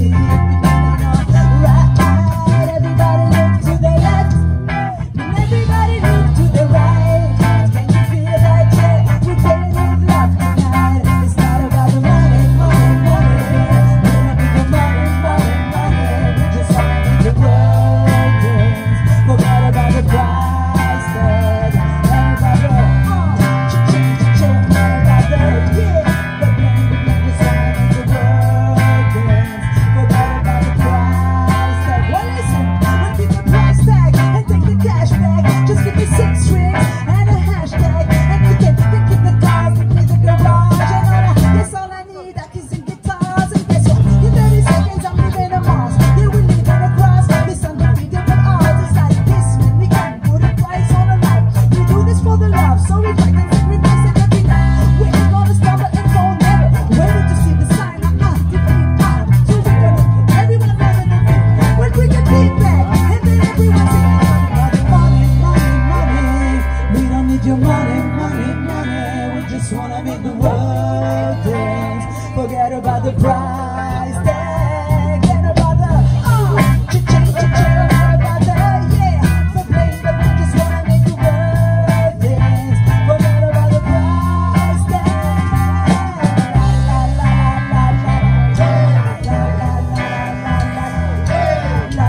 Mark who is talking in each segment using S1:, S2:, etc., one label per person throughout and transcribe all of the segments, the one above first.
S1: Your money, money, money. We just wanna make the world dance. Forget about the price tag. Forget about the cha-ching, cha-ching. Forget about the the blame, but we just wanna make the world dance. Forget about the price tag. La la la la la la la la la la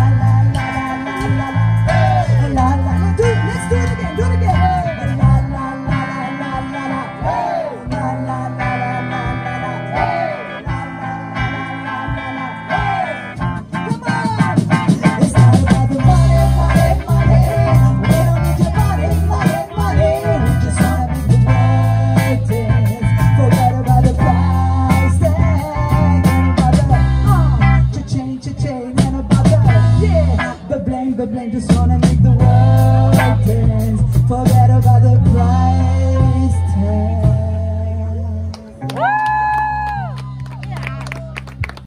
S1: la la la. Let's do it again. Do it again. The blame, just wanna make the world